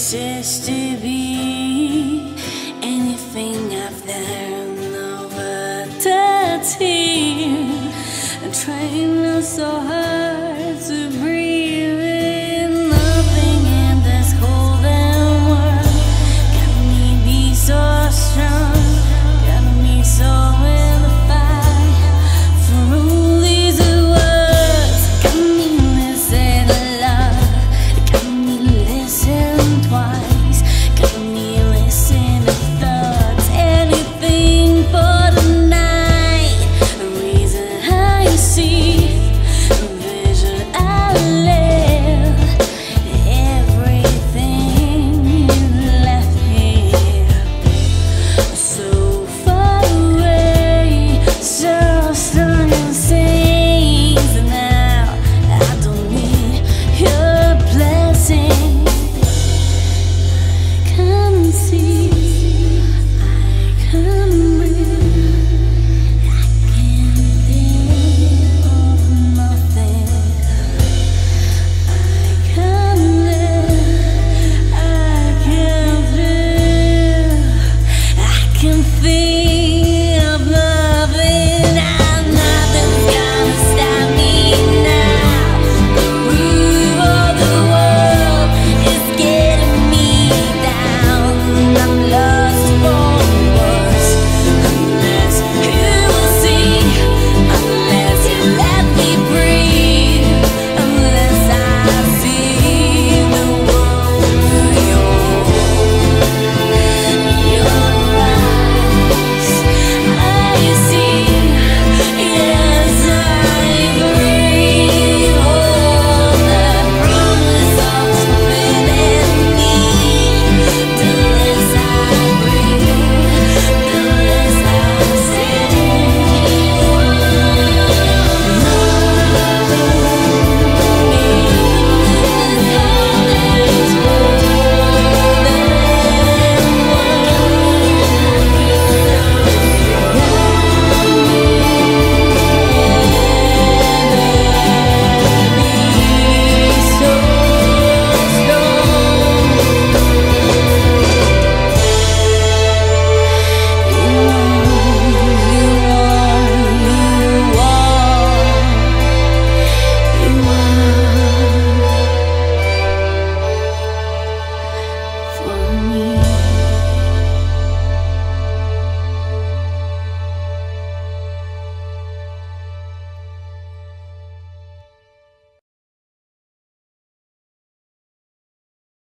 cease to be anything I've learned over the tears. I'm trying so hard to breathe in nothing in this cold and world. Got me be so strong, got me so in the fight for all these words. Got me listen aloud, got me listen twice, got me listen to thoughts, anything for the night. A reason I see, a vision I live, everything you left here, so far away, so strong and safe. Now I don't need your blessing. I can see, I can breathe, I can think of nothing. I can live, I can feel, I can feel.